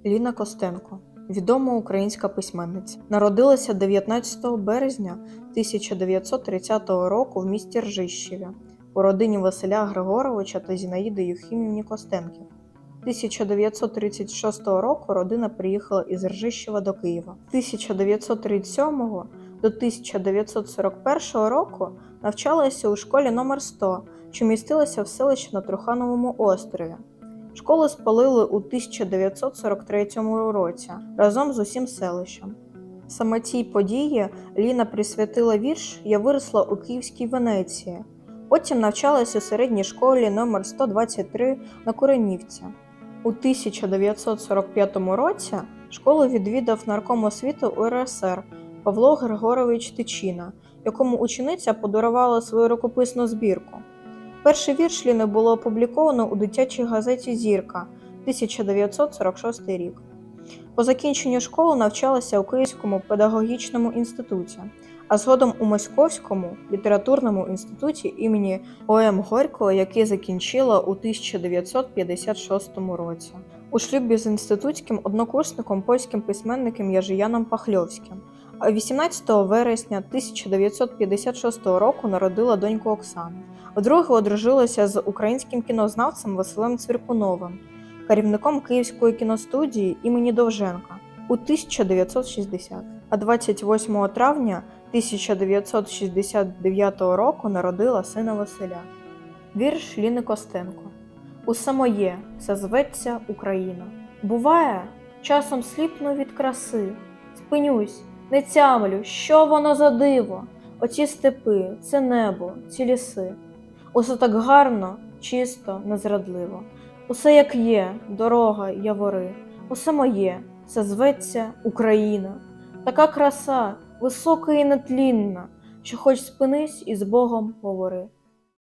Ліна Костенко – відома українська письменниця. Народилася 19 березня 1930 року в місті Ржищеві у родині Василя Григоровича та Зінаїди Юхимівни Костенків. 1936 року родина приїхала із Ржищева до Києва. З 1937 до 1941 року навчалася у школі номер 100, що містилася в селищі на Трухановому острові. Школу спалили у 1943 році разом з усім селищем. Саме цій події Ліна присвятила вірш «Я виросла у Київській Венеції». Потім навчалась у середній школі номер 123 на Куренівці. У 1945 році школу відвідав нарком освіти УРСР Павло Григорович Тичина, якому учениця подарувала свою рукописну збірку. Перший вірш Ліни було опубліковано у дитячій газеті «Зірка» 1946 рік. По закінченню школи навчалася у Київському педагогічному інституті, а згодом у Московському літературному інституті імені О.М. Горького, який закінчила у 1956 році. У шлюбі з інститутським однокурсником польським письменником Єржияном Пахльовським. А 18 вересня 1956 року народила доньку Оксану. Вдруге одружилася з українським кінознавцем Василем Цвіркуновим, керівником Київської кіностудії імені Довженка у 1960. А 28 травня 1969 року народила сина Василя. Вірш Ліни Костенко. Усе моє, все зветься Україна. Буває, часом сліпну від краси, спинюсь, не тямлю, що воно за диво, оці степи, це небо, ці ліси. Усе так гарно, чисто, незрадливо. Усе як є, дорога, явори. Усе моє, все зветься Україна. Така краса, висока і нетлінна, що хоч спинись і з Богом говори.